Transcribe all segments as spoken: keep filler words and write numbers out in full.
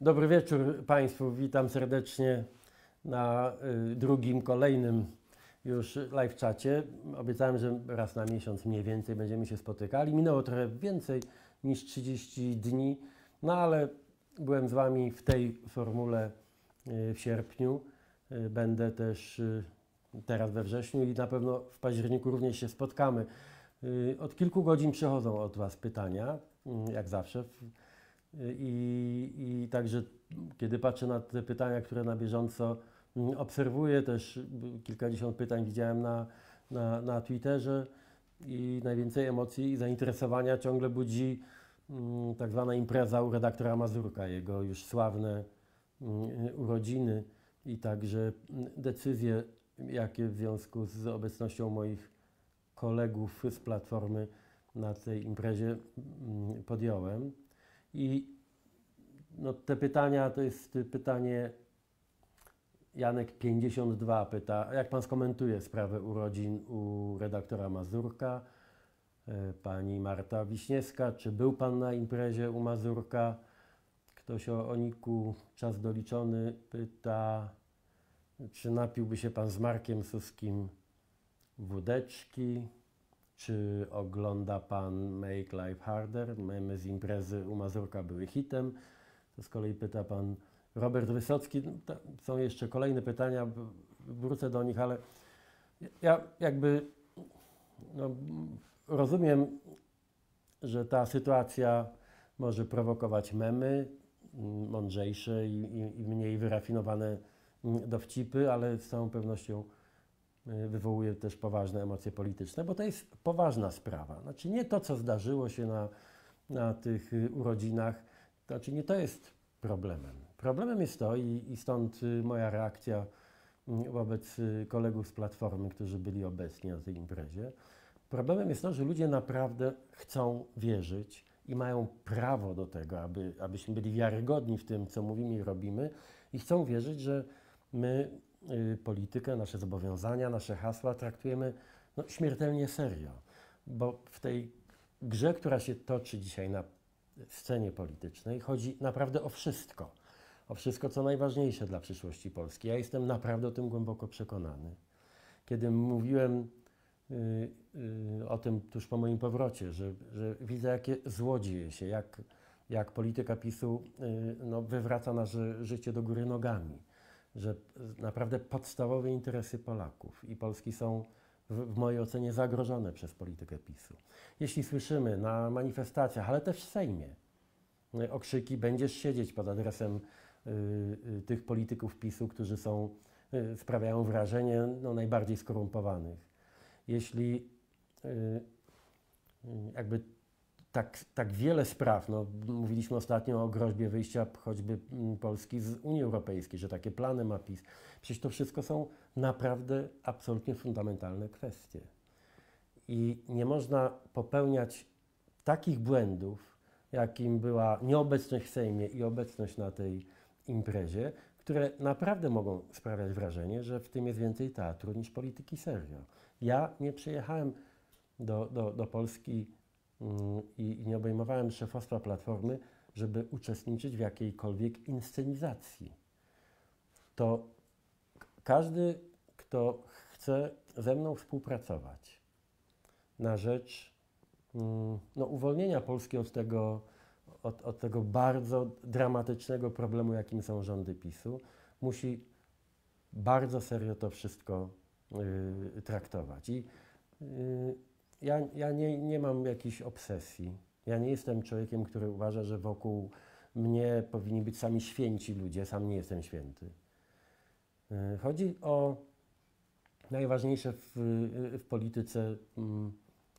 Dobry wieczór Państwu, witam serdecznie na y, drugim, kolejnym już live czacie. Obiecałem, że raz na miesiąc mniej więcej będziemy się spotykali. Minęło trochę więcej niż trzydzieści dni, no ale byłem z Wami w tej formule y, w sierpniu. Y, będę też y, teraz we wrześniu i na pewno w październiku również się spotkamy. Y, od kilku godzin przychodzą od Was pytania, y, jak zawsze. I, I także kiedy patrzę na te pytania, które na bieżąco obserwuję, też kilkadziesiąt pytań widziałem na, na, na Twitterze i najwięcej emocji i zainteresowania ciągle budzi mm, tak zwana impreza u redaktora Mazurka, jego już sławne mm, urodziny i także decyzje, jakie w związku z obecnością moich kolegów z Platformy na tej imprezie mm, podjąłem. I no, te pytania, to jest pytanie, Janek pięćdziesiąt dwa pyta, jak Pan skomentuje sprawę urodzin u redaktora Mazurka? Pani Marta Wiśniewska, czy był Pan na imprezie u Mazurka? Ktoś o Oniku, czas doliczony, pyta, czy napiłby się Pan z Markiem Suskim wódeczki? Czy ogląda Pan Make Life Harder? Memy z imprezy u Mazurka były hitem. To z kolei pyta Pan Robert Wysocki. To są jeszcze kolejne pytania, wrócę do nich, ale ja jakby no, rozumiem, że ta sytuacja może prowokować memy, mądrzejsze i, i, i mniej wyrafinowane dowcipy, ale z całą pewnością wywołuje też poważne emocje polityczne, bo to jest poważna sprawa. Znaczy nie to, co zdarzyło się na, na tych urodzinach, znaczy nie to jest problemem. Problemem jest to i, i stąd moja reakcja wobec kolegów z Platformy, którzy byli obecni na tej imprezie. Problemem jest to, że ludzie naprawdę chcą wierzyć i mają prawo do tego, aby, abyśmy byli wiarygodni w tym, co mówimy i robimy, i chcą wierzyć, że my politykę, nasze zobowiązania, nasze hasła traktujemy no, śmiertelnie serio, bo w tej grze, która się toczy dzisiaj na scenie politycznej, chodzi naprawdę o wszystko. O wszystko, co najważniejsze dla przyszłości Polski. Ja jestem naprawdę o tym głęboko przekonany. Kiedy mówiłem y, y, o tym tuż po moim powrocie, że, że widzę, jakie zło dzieje się, jak, jak polityka PiSu y, no, wywraca nasze życie do góry nogami, że naprawdę podstawowe interesy Polaków i Polski są w, w mojej ocenie zagrożone przez politykę PiSu. Jeśli słyszymy na manifestacjach, ale też w Sejmie, okrzyki "będziesz siedzieć" pod adresem y, y, tych polityków PiSu, którzy są, y, sprawiają wrażenie no, najbardziej skorumpowanych. Jeśli y, y, jakby Tak, tak wiele spraw, no, mówiliśmy ostatnio o groźbie wyjścia choćby Polski z Unii Europejskiej, że takie plany ma PiS. Przecież to wszystko są naprawdę absolutnie fundamentalne kwestie. I nie można popełniać takich błędów, jakim była nieobecność w Sejmie i obecność na tej imprezie, które naprawdę mogą sprawiać wrażenie, że w tym jest więcej teatru niż polityki serio. Ja nie przyjechałem do, do, do Polski i nie obejmowałem szefostwa Platformy, żeby uczestniczyć w jakiejkolwiek inscenizacji. To każdy, kto chce ze mną współpracować na rzecz no, uwolnienia Polski od tego, od, od tego bardzo dramatycznego problemu, jakim są rządy PiSu, musi bardzo serio to wszystko y, traktować. I, y, Ja, ja nie, nie mam jakiejś obsesji. Ja nie jestem człowiekiem, który uważa, że wokół mnie powinni być sami święci ludzie. Sam nie jestem święty. Chodzi o najważniejsze w, w polityce um,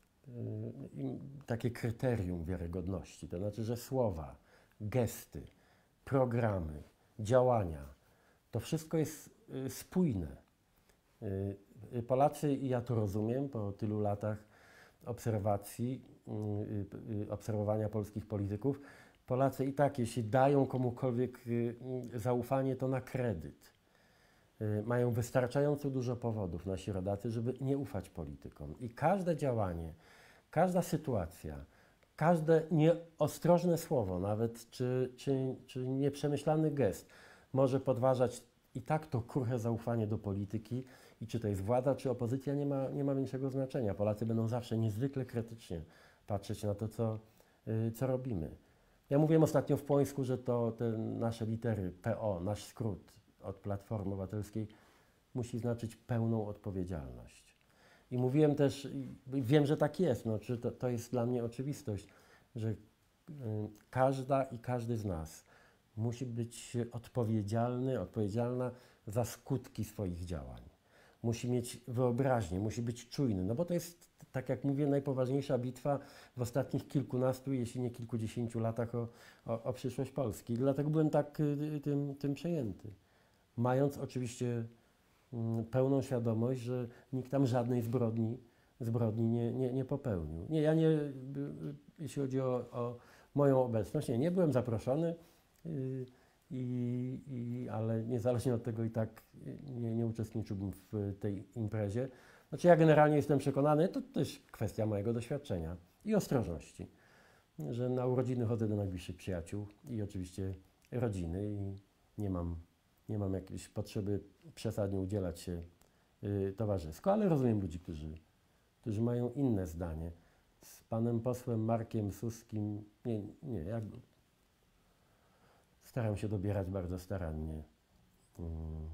um, takie kryterium wiarygodności. To znaczy, że słowa, gesty, programy, działania, to wszystko jest spójne. Polacy, i ja to rozumiem po tylu latach obserwacji, obserwowania polskich polityków, Polacy i tak, jeśli dają komukolwiek zaufanie, to na kredyt. Mają wystarczająco dużo powodów, nasi rodacy, żeby nie ufać politykom. I każde działanie, każda sytuacja, każde nieostrożne słowo nawet, czy, czy, czy nieprzemyślany gest może podważać i tak to kruche zaufanie do polityki i czy to jest władza, czy opozycja, nie ma, nie ma większego znaczenia. Polacy będą zawsze niezwykle krytycznie patrzeć na to, co, yy, co robimy. Ja mówiłem ostatnio w Płońsku, że to te nasze litery P O, nasz skrót od Platformy Obywatelskiej musi znaczyć pełną odpowiedzialność. I mówiłem też, i wiem, że tak jest, no, czy to, to jest dla mnie oczywistość, że y, każda i każdy z nas musi być odpowiedzialny, odpowiedzialna za skutki swoich działań. Musi mieć wyobraźnię, musi być czujny, no bo to jest, tak jak mówię, najpoważniejsza bitwa w ostatnich kilkunastu, jeśli nie kilkudziesięciu latach o, o, o przyszłość Polski. I dlatego byłem tak y, tym, tym przejęty. Mając oczywiście y, pełną świadomość, że nikt tam żadnej zbrodni, zbrodni nie, nie, nie popełnił. Nie, ja nie, y, y, jeśli chodzi o, o moją obecność, nie, nie byłem zaproszony, y, I, i, ale niezależnie od tego i tak nie, nie uczestniczyłbym w tej imprezie. Znaczy ja generalnie jestem przekonany, to też kwestia mojego doświadczenia i ostrożności, że na urodziny chodzę do najbliższych przyjaciół i oczywiście rodziny i nie mam, nie mam jakiejś potrzeby przesadnie udzielać się y, towarzysko, ale rozumiem ludzi, którzy, którzy mają inne zdanie. Z panem posłem Markiem Suskim, nie, nie, ja staram się dobierać bardzo starannie um,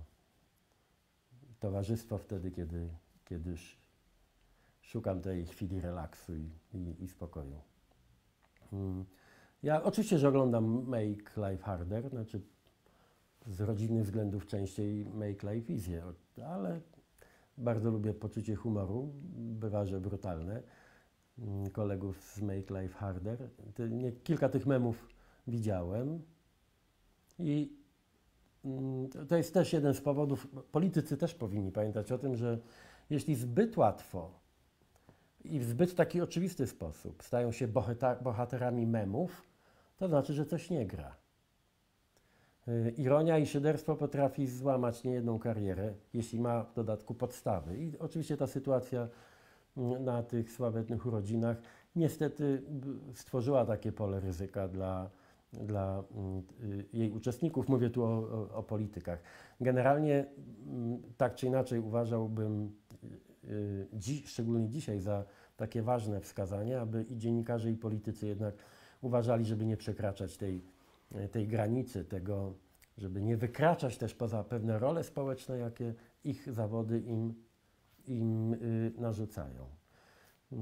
towarzystwo wtedy, kiedy, kiedy szukam tej chwili relaksu i, i, i spokoju. Um, ja oczywiście, że oglądam Make Life Harder, znaczy z rodzinnych względów częściej Make Life Easier, ale bardzo lubię poczucie humoru, bywa, że brutalne, um, kolegów z Make Life Harder. Te, nie, kilka tych memów widziałem. I to jest też jeden z powodów, politycy też powinni pamiętać o tym, że jeśli zbyt łatwo i w zbyt taki oczywisty sposób stają się bohaterami memów, to znaczy, że coś nie gra. Ironia i szyderstwo potrafi złamać niejedną karierę, jeśli ma w dodatku podstawy. I oczywiście ta sytuacja na tych sławetnych urodzinach niestety stworzyła takie pole ryzyka dla dla y, jej uczestników. Mówię tu o, o, o politykach. Generalnie y, tak czy inaczej uważałbym, y, dzi, szczególnie dzisiaj, za takie ważne wskazania, aby i dziennikarze, i politycy jednak uważali, żeby nie przekraczać tej, tej granicy, tego, żeby nie wykraczać też poza pewne role społeczne, jakie ich zawody im, im y, narzucają. Y,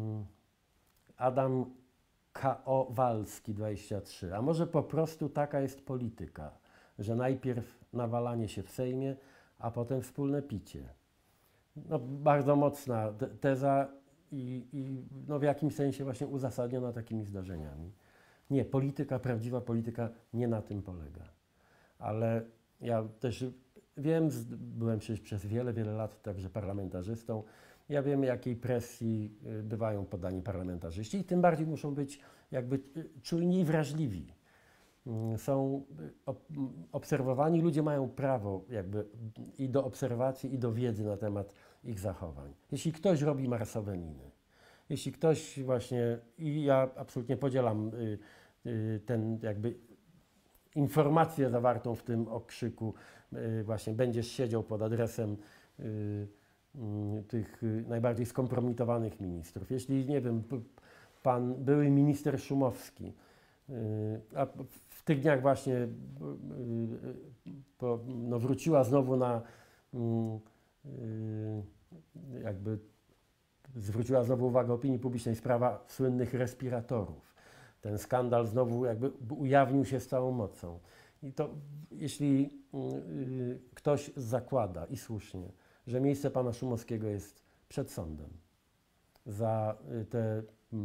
Adam K O Walski dwadzieścia trzy. A może po prostu taka jest polityka, że najpierw nawalanie się w Sejmie, a potem wspólne picie. No, bardzo mocna teza i, i no, w jakimś sensie właśnie uzasadniona takimi zdarzeniami. Nie, polityka, prawdziwa polityka nie na tym polega. Ale ja też wiem, byłem przecież przez wiele, wiele lat także parlamentarzystą. Ja wiem, jakiej presji bywają poddani parlamentarzyści i tym bardziej muszą być jakby czujni i wrażliwi. Są obserwowani, ludzie mają prawo jakby i do obserwacji, i do wiedzy na temat ich zachowań. Jeśli ktoś robi marsowe miny, jeśli ktoś właśnie, i ja absolutnie podzielam ten jakby informację zawartą w tym okrzyku, właśnie będziesz siedział pod adresem tych najbardziej skompromitowanych ministrów. Jeśli, nie wiem, pan były minister Szumowski, a w tych dniach właśnie no, wróciła znowu na, jakby zwróciła znowu uwagę opinii publicznej sprawa słynnych respiratorów. Ten skandal znowu jakby ujawnił się z całą mocą. I to, jeśli ktoś zakłada, i słusznie, że miejsce pana Szumowskiego jest przed sądem za te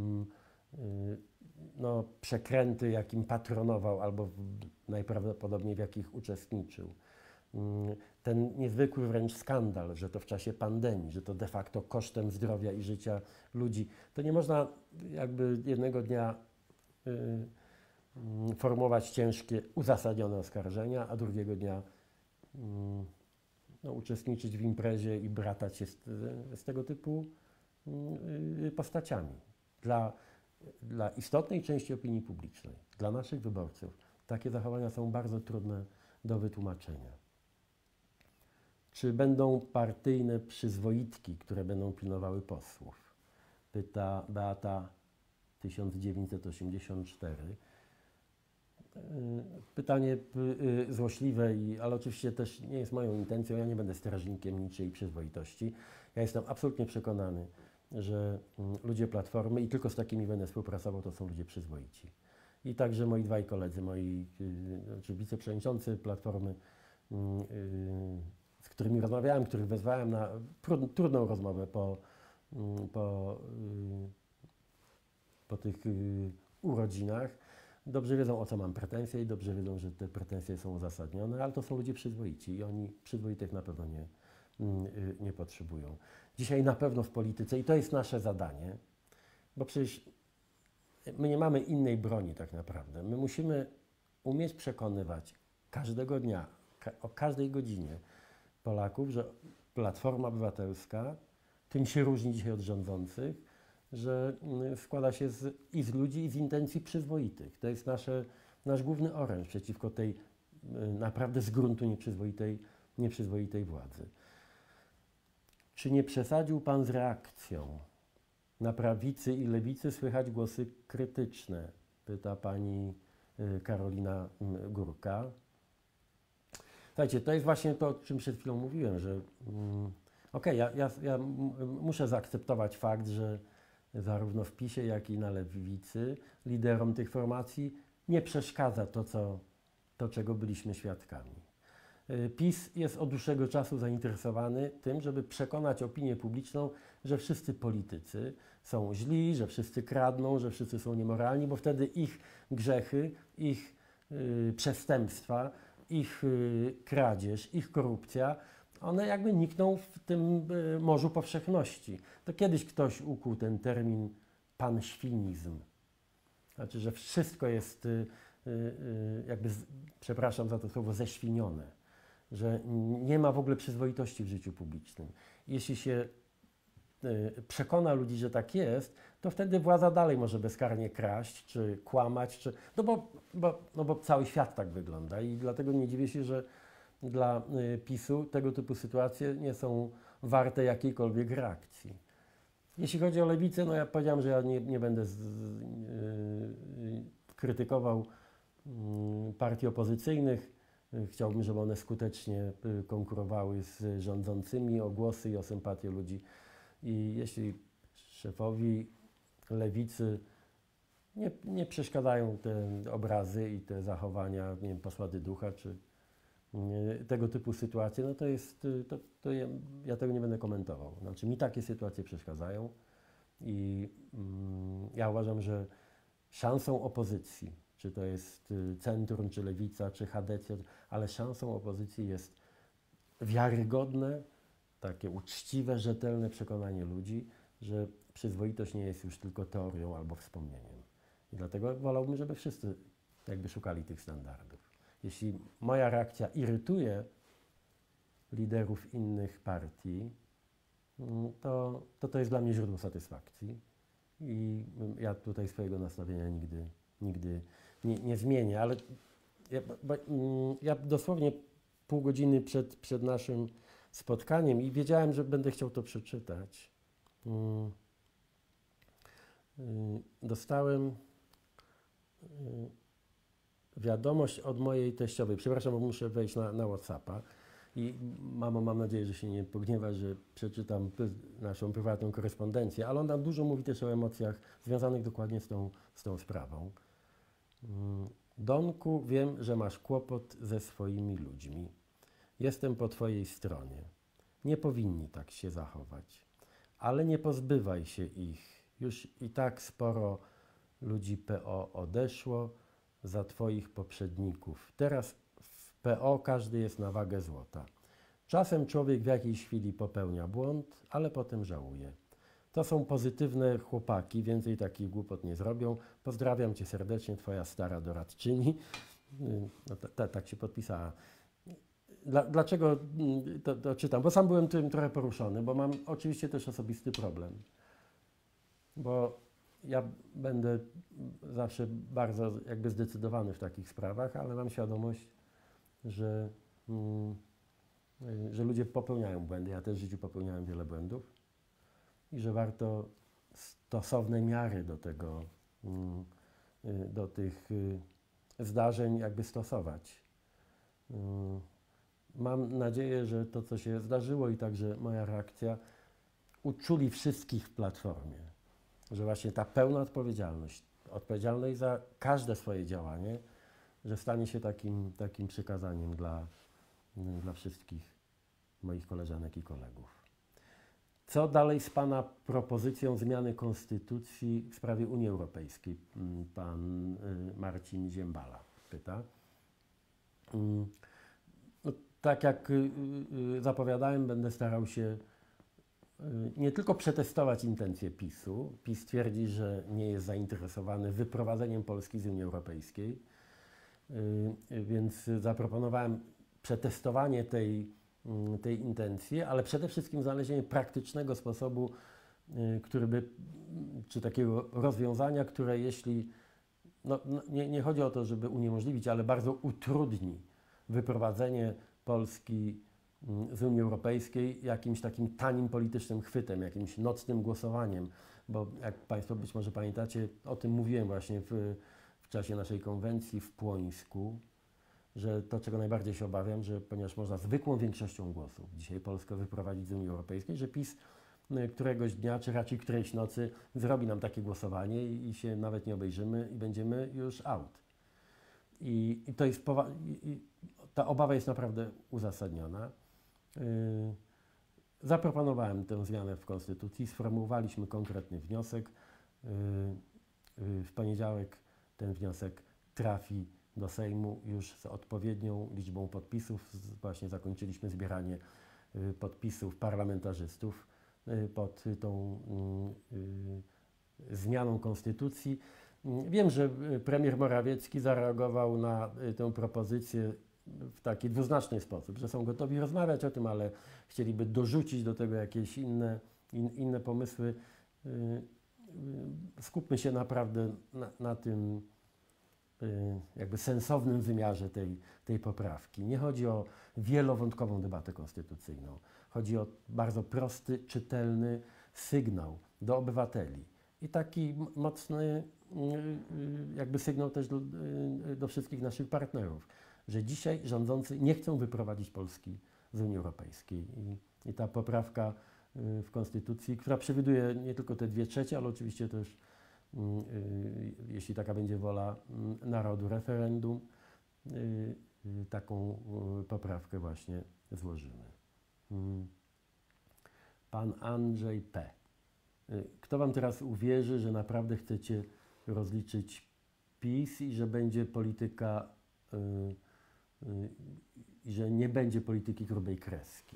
no, przekręty, jakim patronował albo najprawdopodobniej w jakich uczestniczył. Ten niezwykły wręcz skandal, że to w czasie pandemii, że to de facto kosztem zdrowia i życia ludzi. To nie można jakby jednego dnia y, formułować ciężkie, uzasadnione oskarżenia, a drugiego dnia y, no, uczestniczyć w imprezie i bratać się z, z tego typu y, postaciami. Dla dla istotnej części opinii publicznej, dla naszych wyborców, takie zachowania są bardzo trudne do wytłumaczenia. Czy będą partyjne przyzwoitki, które będą pilnowały posłów? Pyta Beata tysiąc dziewięćset osiemdziesiąt cztery. Pytanie złośliwe, i, ale oczywiście też nie jest moją intencją. Ja nie będę strażnikiem niczyjej przyzwoitości. Ja jestem absolutnie przekonany, że ludzie Platformy, i tylko z takimi będę współpracował, to są ludzie przyzwoici. I także moi dwaj koledzy, moi znaczy wiceprzewodniczący Platformy, z którymi rozmawiałem, których wezwałem na trudną rozmowę po, po, po tych urodzinach, dobrze wiedzą, o co mam pretensje, i dobrze wiedzą, że te pretensje są uzasadnione, ale to są ludzie przyzwoici i oni przyzwoitych na pewno nie, nie potrzebują. Dzisiaj na pewno w polityce, i to jest nasze zadanie, bo przecież my nie mamy innej broni tak naprawdę. My musimy umieć przekonywać każdego dnia, ka o każdej godzinie Polaków, że Platforma Obywatelska tym się różni dzisiaj od rządzących, że składa się z, i z ludzi, i z intencji przyzwoitych. To jest nasze, nasz główny oręż przeciwko tej naprawdę z gruntu nieprzyzwoitej, nieprzyzwoitej władzy. Czy nie przesadził Pan z reakcją? Na prawicy i lewicy słychać głosy krytyczne, pyta pani Karolina Górka. Słuchajcie, to jest właśnie to, o czym przed chwilą mówiłem, że mm, okej, okay, ja, ja, ja muszę zaakceptować fakt, że zarówno w PiSie, jak i na lewicy liderom tych formacji nie przeszkadza to, co, to czego byliśmy świadkami. PiS jest od dłuższego czasu zainteresowany tym, żeby przekonać opinię publiczną, że wszyscy politycy są źli, że wszyscy kradną, że wszyscy są niemoralni, bo wtedy ich grzechy, ich y, przestępstwa, ich y, kradzież, ich korupcja, one jakby nikną w tym y, morzu powszechności. To kiedyś ktoś ukuł ten termin panświnizm. Znaczy, że wszystko jest y, y, jakby, z, przepraszam za to słowo, ześwinione. Że nie ma w ogóle przyzwoitości w życiu publicznym. Jeśli się y, przekona ludzi, że tak jest, to wtedy władza dalej może bezkarnie kraść, czy kłamać, czy, no, bo, bo, no bo cały świat tak wygląda i dlatego nie dziwię się, że dla y, PiSu tego typu sytuacje nie są warte jakiejkolwiek reakcji. Jeśli chodzi o lewicę, no ja powiedziałem, że ja nie, nie będę z, y, y, krytykował y, partii opozycyjnych. Chciałbym, żeby one skutecznie konkurowały z rządzącymi o głosy i o sympatię ludzi. I jeśli szefowi lewicy nie, nie przeszkadzają te obrazy i te zachowania, nie wiem, posła Dyducha, czy nie, tego typu sytuacje, no to jest, to, to ja, ja tego nie będę komentował. Znaczy mi takie sytuacje przeszkadzają i mm, ja uważam, że szansą opozycji, czy to jest centrum, czy lewica, czy H D C, ale szansą opozycji jest wiarygodne, takie uczciwe, rzetelne przekonanie ludzi, że przyzwoitość nie jest już tylko teorią albo wspomnieniem. I dlatego wolałbym, żeby wszyscy jakby szukali tych standardów. Jeśli moja reakcja irytuje liderów innych partii, to to, to jest dla mnie źródło satysfakcji i ja tutaj swojego nastawienia nigdy, nigdy nie, nie zmienię, ale ja, bo, ja dosłownie pół godziny przed, przed naszym spotkaniem i wiedziałem, że będę chciał to przeczytać. Dostałem wiadomość od mojej teściowej. Przepraszam, bo muszę wejść na, na WhatsAppa. I mamo, mam nadzieję, że się nie pogniewa, że przeczytam naszą prywatną korespondencję, ale on tam dużo mówi też o emocjach związanych dokładnie z tą, z tą sprawą. Donku, wiem, że masz kłopot ze swoimi ludźmi. Jestem po twojej stronie. Nie powinni tak się zachować. Ale nie pozbywaj się ich. Już i tak sporo ludzi P O odeszło za twoich poprzedników. Teraz w P O każdy jest na wagę złota. Czasem człowiek w jakiejś chwili popełnia błąd, ale potem żałuje. To są pozytywne chłopaki, więcej takich głupot nie zrobią. Pozdrawiam cię serdecznie, twoja stara doradczyni. No, ta, ta, tak się podpisała. Dla, dlaczego to, to czytam? Bo sam byłem tym trochę poruszony, bo mam oczywiście też osobisty problem. Bo ja będę zawsze bardzo jakby zdecydowany w takich sprawach, ale mam świadomość, że, mm, że ludzie popełniają błędy. Ja też w życiu popełniałem wiele błędów i że warto stosowne miary do tego, mm, do tych zdarzeń jakby stosować. Mam nadzieję, że to, co się zdarzyło i także moja reakcja uczuli wszystkich w Platformie, że właśnie ta pełna odpowiedzialność, odpowiedzialność za każde swoje działanie, że stanie się takim, takim przykazaniem dla, dla wszystkich moich koleżanek i kolegów. Co dalej z Pana propozycją zmiany konstytucji w sprawie Unii Europejskiej? Pan Marcin Ziembala pyta. No, tak jak zapowiadałem, będę starał się nie tylko przetestować intencje PiSu. PiS twierdzi, że nie jest zainteresowany wyprowadzeniem Polski z Unii Europejskiej, więc zaproponowałem przetestowanie tej, tej intencji, ale przede wszystkim znalezienie praktycznego sposobu, który by, czy takiego rozwiązania, które jeśli, no, nie, nie chodzi o to, żeby uniemożliwić, ale bardzo utrudni wyprowadzenie Polski z Unii Europejskiej jakimś takim tanim politycznym chwytem, jakimś nocnym głosowaniem, bo jak Państwo być może pamiętacie, o tym mówiłem właśnie w, w czasie naszej konwencji w Płońsku, że to, czego najbardziej się obawiam, że ponieważ można zwykłą większością głosów dzisiaj Polskę wyprowadzić z Unii Europejskiej, że PiS któregoś dnia, czy raczej którejś nocy zrobi nam takie głosowanie i, i się nawet nie obejrzymy i będziemy już out. I, i to jest powa- i, i ta obawa jest naprawdę uzasadniona. Yy, zaproponowałem tę zmianę w Konstytucji, sformułowaliśmy konkretny wniosek. Yy, yy, w poniedziałek ten wniosek trafi do Sejmu już z odpowiednią liczbą podpisów. Z, właśnie zakończyliśmy zbieranie yy, podpisów parlamentarzystów yy, pod tą yy, zmianą Konstytucji. Yy, wiem, że premier Morawiecki zareagował na yy, tę propozycję w taki dwuznaczny sposób, że są gotowi rozmawiać o tym, ale chcieliby dorzucić do tego jakieś inne, in, inne pomysły. Yy, yy, skupmy się naprawdę na, na tym yy, jakby sensownym wymiarze tej, tej poprawki. Nie chodzi o wielowątkową debatę konstytucyjną. Chodzi o bardzo prosty, czytelny sygnał do obywateli i taki mocny yy, jakby sygnał też do, yy, do wszystkich naszych partnerów, że dzisiaj rządzący nie chcą wyprowadzić Polski z Unii Europejskiej. I, i ta poprawka y, w Konstytucji, która przewiduje nie tylko te dwie trzecie, ale oczywiście też, y, y, jeśli taka będzie wola y, narodu, referendum, y, y, taką y, poprawkę właśnie złożymy. Y. Pan Andrzej P. Y, kto Wam teraz uwierzy, że naprawdę chcecie rozliczyć PiS i że będzie polityka y, i że nie będzie polityki grubej kreski.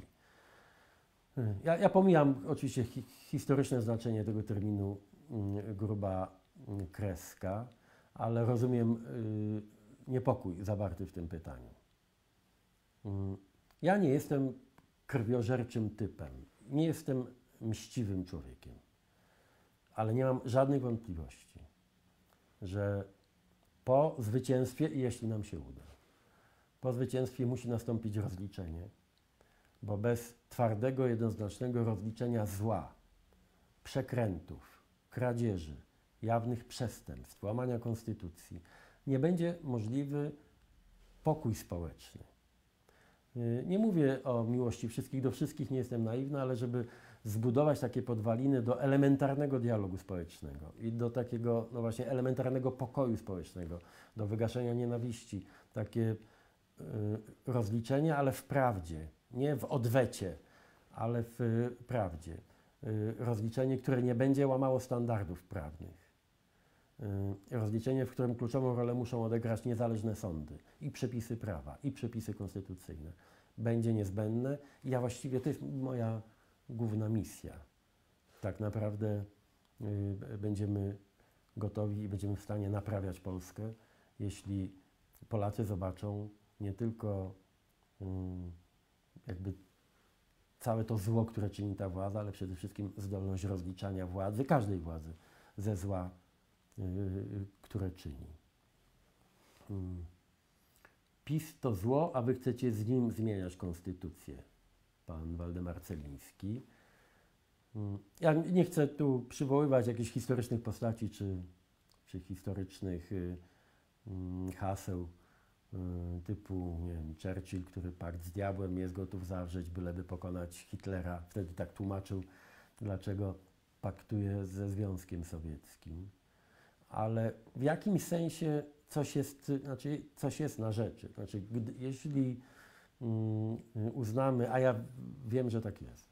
Ja, ja pomijam oczywiście hi, historyczne znaczenie tego terminu y, gruba y, kreska, ale rozumiem y, niepokój zawarty w tym pytaniu. Y, ja nie jestem krwiożerczym typem, nie jestem mściwym człowiekiem, ale nie mam żadnej wątpliwości, że po zwycięstwie, i jeśli nam się uda, po zwycięstwie musi nastąpić rozliczenie, bo bez twardego, jednoznacznego rozliczenia zła, przekrętów, kradzieży, jawnych przestępstw, łamania konstytucji, nie będzie możliwy pokój społeczny. Nie mówię o miłości wszystkich do wszystkich, nie jestem naiwny, ale żeby zbudować takie podwaliny do elementarnego dialogu społecznego i do takiego, no właśnie, elementarnego pokoju społecznego, do wygaszenia nienawiści, takie rozliczenie, ale w prawdzie, nie w odwecie, ale w prawdzie. Rozliczenie, które nie będzie łamało standardów prawnych. Rozliczenie, w którym kluczową rolę muszą odegrać niezależne sądy i przepisy prawa, i przepisy konstytucyjne. Będzie niezbędne i ja właściwie, to jest moja główna misja. Tak naprawdę y, będziemy gotowi i będziemy w stanie naprawiać Polskę, jeśli Polacy zobaczą nie tylko y, jakby całe to zło, które czyni ta władza, ale przede wszystkim zdolność rozliczania władzy, każdej władzy, ze zła, które czyni. PiS to zło, a wy chcecie z nim zmieniać konstytucję. Pan Waldemar Celiński. Ja nie chcę tu przywoływać jakichś historycznych postaci czy, czy historycznych haseł typu, nie wiem, Churchill, który pakt z diabłem jest gotów zawrzeć, byleby pokonać Hitlera. Wtedy tak tłumaczył, dlaczego paktuje ze Związkiem Sowieckim. Ale w jakimś sensie coś jest, znaczy coś jest na rzeczy. Znaczy, gdy, jeśli um, uznamy, a ja wiem, że tak jest,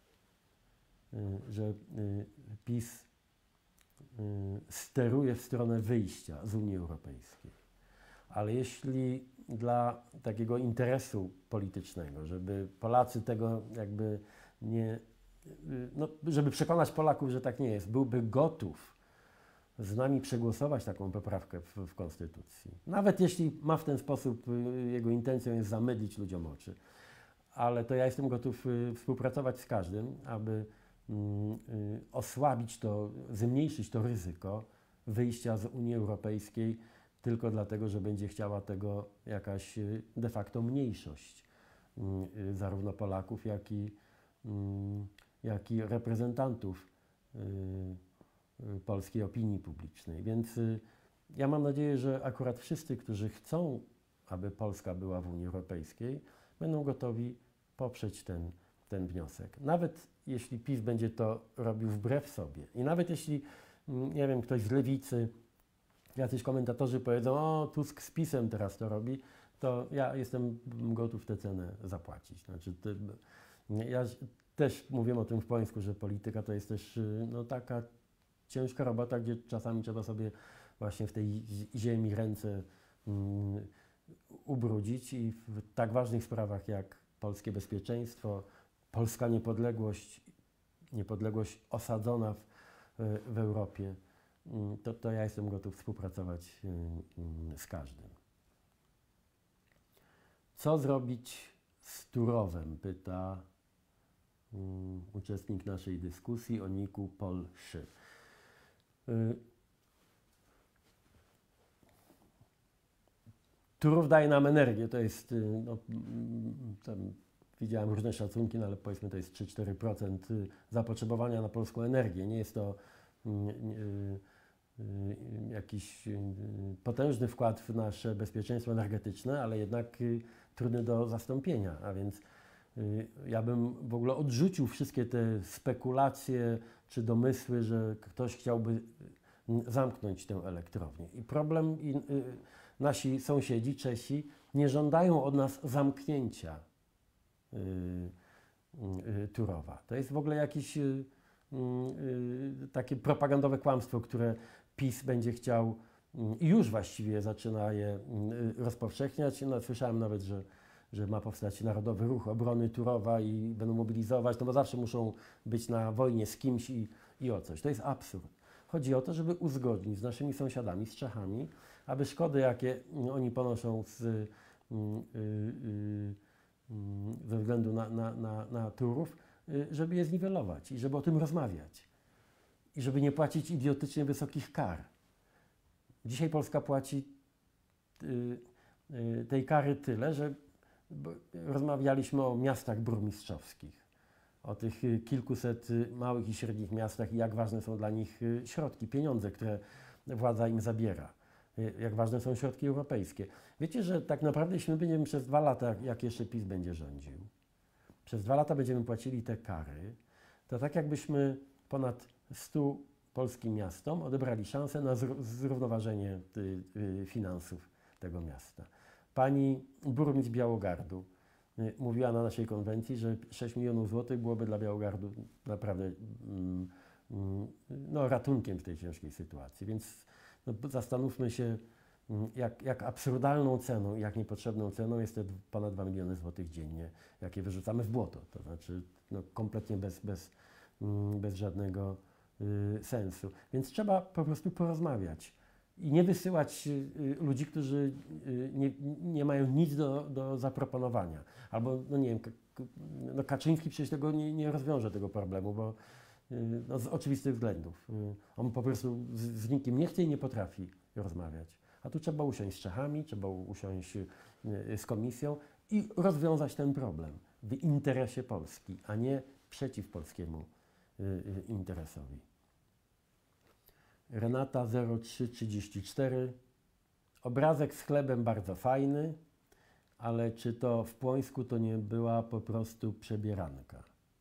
y, że y, PiS y, steruje w stronę wyjścia z Unii Europejskiej, ale jeśli dla takiego interesu politycznego, żeby Polacy tego jakby nie, y, no, żeby przekonać Polaków, że tak nie jest, byłby gotów z nami przegłosować taką poprawkę w, w Konstytucji. Nawet jeśli ma w ten sposób, y, jego intencją jest zamydlić ludziom oczy. Ale to ja jestem gotów y, współpracować z każdym, aby y, y, osłabić to, zmniejszyć to ryzyko wyjścia z Unii Europejskiej tylko dlatego, że będzie chciała tego jakaś y, de facto mniejszość y, y, zarówno Polaków, jak i, y, jak i reprezentantów y, polskiej opinii publicznej. Więc y, ja mam nadzieję, że akurat wszyscy, którzy chcą, aby Polska była w Unii Europejskiej, będą gotowi poprzeć ten, ten wniosek. Nawet jeśli PiS będzie to robił wbrew sobie i nawet jeśli, nie wiem, ktoś z lewicy, jacyś komentatorzy powiedzą, o, Tusk z PiS-em teraz to robi, to ja jestem gotów tę cenę zapłacić. Znaczy, to, ja też mówię o tym w Pońsku, że polityka to jest też no, taka ciężka robota, gdzie czasami trzeba sobie właśnie w tej ziemi ręce um, ubrudzić i w tak ważnych sprawach jak polskie bezpieczeństwo, polska niepodległość, niepodległość osadzona w, w Europie, um, to, to ja jestem gotów współpracować um, z każdym. Co zrobić z Turowem? Pyta um, uczestnik naszej dyskusji o niku Polszy. Turów daje nam energię, to jest, no, tam widziałem różne szacunki, no ale powiedzmy to jest trzy do czterech procent zapotrzebowania na polską energię. Nie jest to jakiś potężny wkład w nasze bezpieczeństwo energetyczne, ale jednak trudny do zastąpienia, a więc ja bym w ogóle odrzucił wszystkie te spekulacje czy domysły, że ktoś chciałby zamknąć tę elektrownię. I problem, i, y, nasi sąsiedzi Czesi nie żądają od nas zamknięcia y, y, Turowa. To jest w ogóle jakieś y, y, takie propagandowe kłamstwo, które PiS będzie chciał i y, już właściwie zaczyna je y, rozpowszechniać. No, słyszałem nawet, że że ma powstać Narodowy Ruch Obrony Turowa i będą mobilizować, no bo zawsze muszą być na wojnie z kimś i, i o coś. To jest absurd. Chodzi o to, żeby uzgodnić z naszymi sąsiadami, z Czechami, aby szkody, jakie oni ponoszą z, y, y, y, ze względu na, na, na, na Turów, y, żeby je zniwelować i żeby o tym rozmawiać. I żeby nie płacić idiotycznie wysokich kar. Dzisiaj Polska płaci y, y, tej kary tyle, że rozmawialiśmy o miastach burmistrzowskich, o tych kilkuset małych i średnich miastach i jak ważne są dla nich środki, pieniądze, które władza im zabiera, jak ważne są środki europejskie. Wiecie, że tak naprawdę jeśli my będziemy przez dwa lata, jak jeszcze PiS będzie rządził, przez dwa lata będziemy płacili te kary, to tak jakbyśmy ponad stu polskim miastom odebrali szansę na zrównoważenie finansów tego miasta. Pani burmistrz Białogardu y, mówiła na naszej konwencji, że sześć milionów złotych byłoby dla Białogardu naprawdę mm, mm, no, ratunkiem w tej ciężkiej sytuacji. Więc no, zastanówmy się, mm, jak, jak absurdalną ceną i jak niepotrzebną ceną jest te ponad dwa miliony złotych dziennie, jakie wyrzucamy w błoto. To znaczy no, kompletnie bez, bez, mm, bez żadnego y, sensu. Więc trzeba po prostu porozmawiać. I nie wysyłać y, ludzi, którzy y, nie, nie mają nic do, do zaproponowania. Albo, no nie wiem, no Kaczyński przecież tego nie, nie rozwiąże tego problemu, bo no, z oczywistych względów. On po prostu z, z nikim nie chce i nie potrafi rozmawiać. A tu trzeba usiąść z Czechami, trzeba usiąść z Komisją i rozwiązać ten problem w interesie Polski, a nie przeciw polskiemu interesowi. Renata zero trzy trzydzieści cztery. Obrazek z chlebem bardzo fajny, ale czy to w Płońsku to nie była po prostu przebieranka?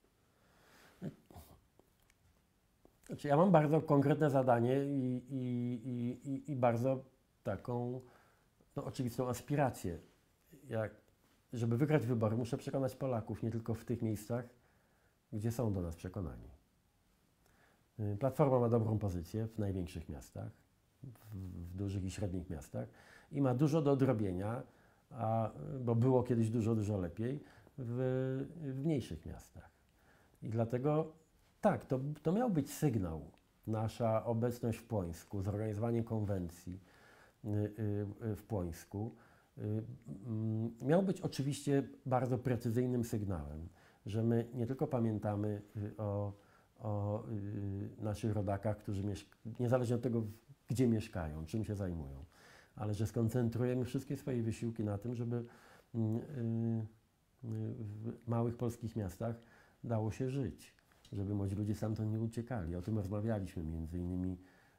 Znaczy, ja mam bardzo konkretne zadanie i, i, i, i bardzo taką no, oczywistą aspirację. Jak, żeby wygrać wybory, muszę przekonać Polaków nie tylko w tych miejscach, gdzie są do nas przekonani. Platforma ma dobrą pozycję w największych miastach, w, w dużych i średnich miastach i ma dużo do odrobienia, a, bo było kiedyś dużo, dużo lepiej w, w mniejszych miastach. I dlatego tak, to, to miał być sygnał, nasza obecność w Płońsku, zorganizowanie konwencji y, y, w Płońsku, y, y, miał być oczywiście bardzo precyzyjnym sygnałem, że my nie tylko pamiętamy y, o, o y, naszych rodakach, którzy mieszkają, niezależnie od tego, gdzie mieszkają, czym się zajmują, ale że skoncentrujemy wszystkie swoje wysiłki na tym, żeby y, y, w małych polskich miastach dało się żyć, żeby młodzi ludzie stamtąd nie uciekali. O tym rozmawialiśmy między innymi.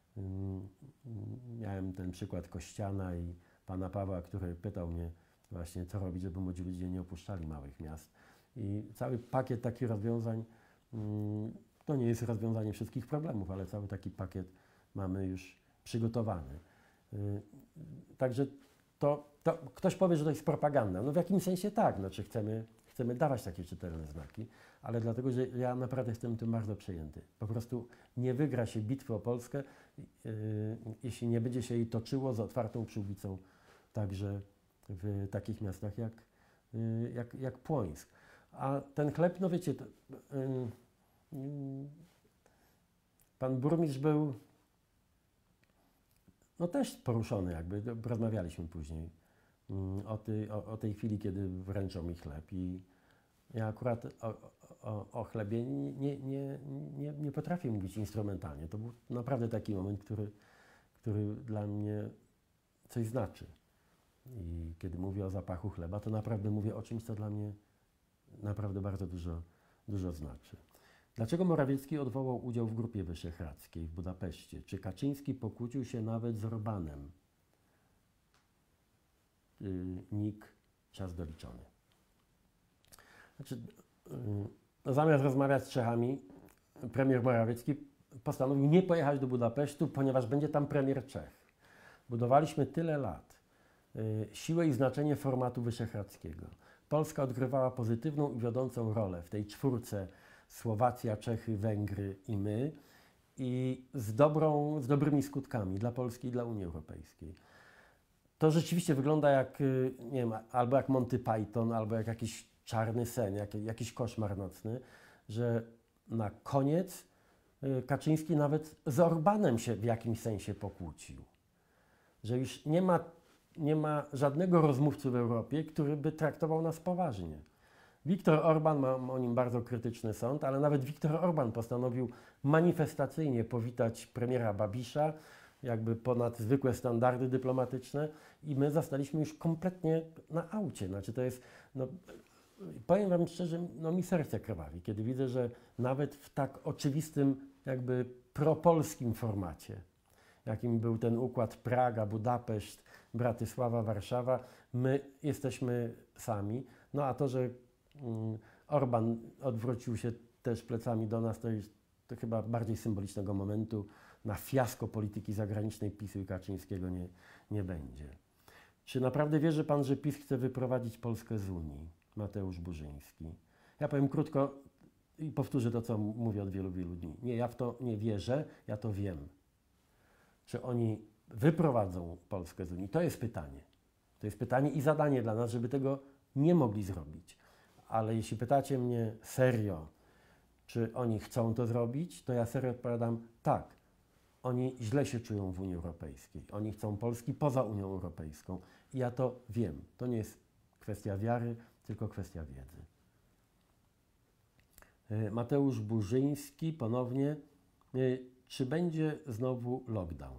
Miałem ten przykład Kościana i pana Pawła, który pytał mnie właśnie, co robić, żeby młodzi ludzie nie opuszczali małych miast. I cały pakiet takich rozwiązań, to nie jest rozwiązanie wszystkich problemów, ale cały taki pakiet mamy już przygotowany. Także to, to ktoś powie, że to jest propaganda. No w jakimś sensie tak, znaczy chcemy, chcemy dawać takie czytelne znaki, ale dlatego, że ja naprawdę jestem tym bardzo przejęty. Po prostu nie wygra się bitwy o Polskę, yy, jeśli nie będzie się jej toczyło z otwartą przyłbicą także w takich miastach jak, yy, jak, jak Płońsk. A ten chleb, no wiecie, to, yy, yy, pan burmistrz był no też poruszony jakby, rozmawialiśmy później yy, o, ty, o, o tej chwili, kiedy wręczą mi chleb i ja akurat o, o, o chlebie nie, nie, nie, nie potrafię mówić instrumentalnie. To był naprawdę taki moment, który, który dla mnie coś znaczy. I kiedy mówię o zapachu chleba, to naprawdę mówię o czymś, co dla mnie naprawdę bardzo dużo, dużo znaczy. Dlaczego Morawiecki odwołał udział w Grupie Wyszehradzkiej w Budapeszcie? Czy Kaczyński pokłócił się nawet z Orbanem? Yy, Nik, czas doliczony. Znaczy, no zamiast rozmawiać z Czechami, premier Morawiecki postanowił nie pojechać do Budapesztu, ponieważ będzie tam premier Czech. Budowaliśmy tyle lat y, siłę i znaczenie formatu wyszehradzkiego. Polska odgrywała pozytywną i wiodącą rolę w tej czwórce Słowacja, Czechy, Węgry i my i z, dobrą, z dobrymi skutkami dla Polski i dla Unii Europejskiej. To rzeczywiście wygląda jak, nie wiem, albo jak Monty Python, albo jak jakiś czarny sen, jak, jakiś koszmar nocny, że na koniec Kaczyński nawet z Orbanem się w jakimś sensie pokłócił. Że już nie ma, nie ma żadnego rozmówcy w Europie, który by traktował nas poważnie. Viktor Orban, mam o nim bardzo krytyczny sąd, ale nawet Viktor Orban postanowił manifestacyjnie powitać premiera Babisza, jakby ponad zwykłe standardy dyplomatyczne i my zostaliśmy już kompletnie na aucie. Znaczy to jest, no, powiem wam szczerze, no mi serce krwawi, kiedy widzę, że nawet w tak oczywistym, jakby propolskim formacie, jakim był ten układ Praga, Budapeszt, Bratysława, Warszawa, my jesteśmy sami. No a to, że um, Orban odwrócił się też plecami do nas, to jest to chyba bardziej symbolicznego momentu. Na fiasko polityki zagranicznej PiS-u i Kaczyńskiego nie, nie będzie. Czy naprawdę wierzy pan, że PiS chce wyprowadzić Polskę z Unii? Mateusz Burzyński. Ja powiem krótko i powtórzę to, co mówię od wielu, wielu dni. Nie, ja w to nie wierzę, ja to wiem. Czy oni wyprowadzą Polskę z Unii? To jest pytanie. To jest pytanie i zadanie dla nas, żeby tego nie mogli zrobić. Ale jeśli pytacie mnie serio, czy oni chcą to zrobić, to ja serio odpowiadam tak. Oni źle się czują w Unii Europejskiej. Oni chcą Polski poza Unią Europejską. I ja to wiem. To nie jest kwestia wiary, tylko kwestia wiedzy. Y, Mateusz Burzyński ponownie. Y, Czy będzie znowu lockdown?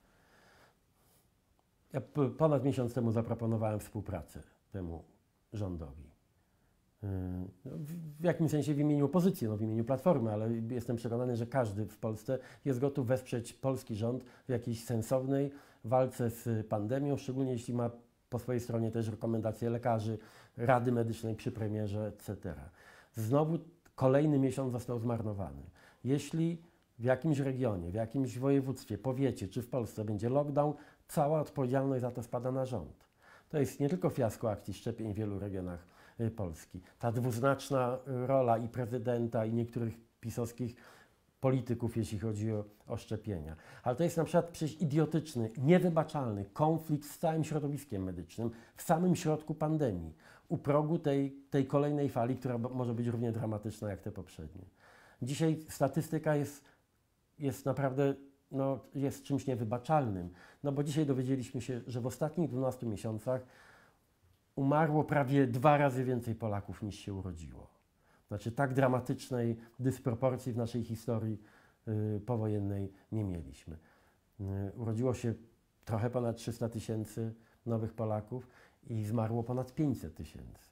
Ja p- ponad miesiąc temu zaproponowałem współpracę temu rządowi. Yy, no, w, w jakimś sensie w imieniu opozycji, no w imieniu Platformy, ale jestem przekonany, że każdy w Polsce jest gotów wesprzeć polski rząd w jakiejś sensownej walce z pandemią, szczególnie jeśli ma po swojej stronie też rekomendacje lekarzy, Rady Medycznej przy premierze, et cetera. Znowu kolejny miesiąc został zmarnowany. Jeśli w jakimś regionie, w jakimś województwie, powiecie czy w Polsce będzie lockdown, cała odpowiedzialność za to spada na rząd. To jest nie tylko fiasko akcji szczepień w wielu regionach y, Polski. Ta dwuznaczna y, rola i prezydenta, i niektórych pisowskich polityków, jeśli chodzi o, o szczepienia. Ale to jest na przykład przecież idiotyczny, niewybaczalny konflikt z całym środowiskiem medycznym w samym środku pandemii, u progu tej, tej kolejnej fali, która może być równie dramatyczna jak te poprzednie. Dzisiaj statystyka jest, jest naprawdę no, jest czymś niewybaczalnym, no bo dzisiaj dowiedzieliśmy się, że w ostatnich dwunastu miesiącach umarło prawie dwa razy więcej Polaków niż się urodziło. Znaczy tak dramatycznej dysproporcji w naszej historii y, powojennej nie mieliśmy. Y, urodziło się trochę ponad trzysta tysięcy nowych Polaków i zmarło ponad pięćset tysięcy.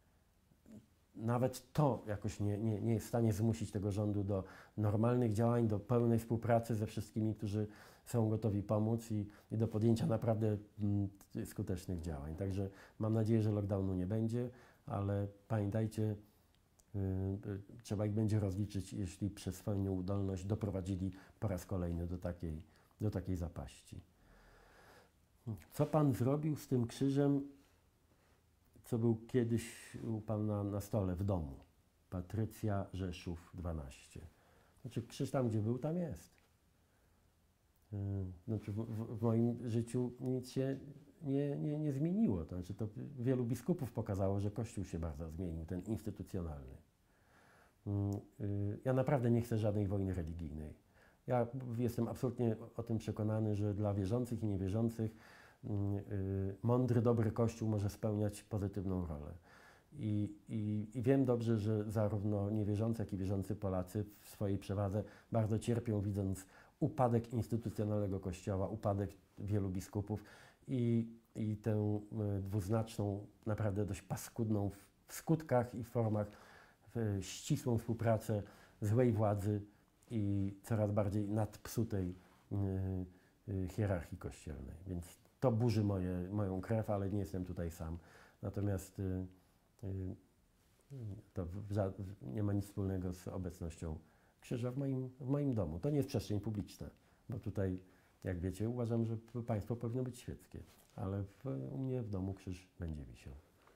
Nawet to jakoś nie, nie, nie jest w stanie zmusić tego rządu do normalnych działań, do pełnej współpracy ze wszystkimi, którzy są gotowi pomóc i, i do podjęcia naprawdę mm, skutecznych działań. Także mam nadzieję, że lockdownu nie będzie, ale pamiętajcie, yy, yy, trzeba ich będzie rozliczyć, jeśli przez swoją nieudolność doprowadzili po raz kolejny do takiej, do takiej zapaści. Co Pan zrobił z tym krzyżem, co był kiedyś u Pana na stole w domu? Patrycja Rzeszów dwanaście. Znaczy krzyż tam, gdzie był, tam jest. Yy, znaczy w, w, w moim życiu nic się nie, nie, nie zmieniło. To znaczy to wielu biskupów pokazało, że Kościół się bardzo zmienił, ten instytucjonalny. Yy, yy, ja naprawdę nie chcę żadnej wojny religijnej. Ja jestem absolutnie o tym przekonany, że dla wierzących i niewierzących mądry, dobry Kościół może spełniać pozytywną rolę. I, i, I wiem dobrze, że zarówno niewierzący, jak i wierzący Polacy w swojej przewadze bardzo cierpią, widząc upadek instytucjonalnego Kościoła, upadek wielu biskupów i, i tę dwuznaczną, naprawdę dość paskudną w skutkach i formach w ścisłą współpracę złej władzy i coraz bardziej nadpsutej yy, yy, hierarchii kościelnej. Więc to burzy moje, moją krew, ale nie jestem tutaj sam. Natomiast y, y, to w, w, nie ma nic wspólnego z obecnością krzyża w moim, w moim domu. To nie jest przestrzeń publiczna, bo tutaj, jak wiecie, uważam, że państwo powinno być świeckie, ale w, u mnie w domu krzyż będzie wisiał.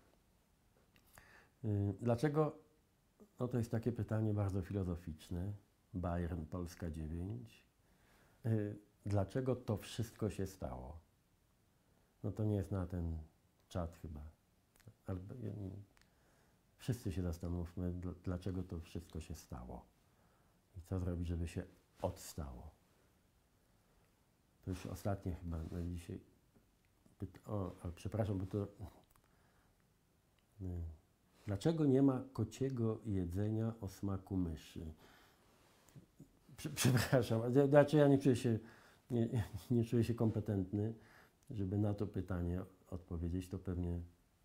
Y, dlaczego? No to jest takie pytanie bardzo filozoficzne. Bayern, Polska dziewięć. Y, dlaczego to wszystko się stało? No to nie jest na ten czat chyba. Ale wszyscy się zastanówmy, dlaczego to wszystko się stało. I co zrobić, żeby się odstało. To już ostatnie chyba na dzisiaj. O, ale przepraszam, bo to... Nie. Dlaczego nie ma kociego jedzenia o smaku myszy? Przepraszam, znaczy ja nie czuję się, nie, nie czuję się kompetentny, żeby na to pytanie odpowiedzieć. To pewnie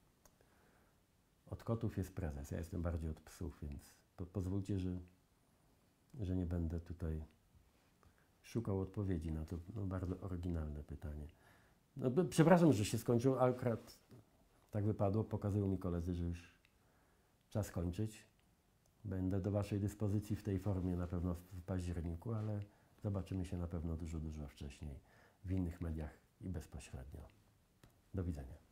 od kotów jest prezes. Ja jestem bardziej od psów, więc po, pozwólcie, że, że nie będę tutaj szukał odpowiedzi na to no, bardzo oryginalne pytanie. No, przepraszam, że się skończyło, ale akurat tak wypadło. Pokazują mi koledzy, że już czas kończyć. Będę do Waszej dyspozycji w tej formie na pewno w październiku, ale zobaczymy się na pewno dużo, dużo wcześniej w innych mediach i bezpośrednio. Do widzenia.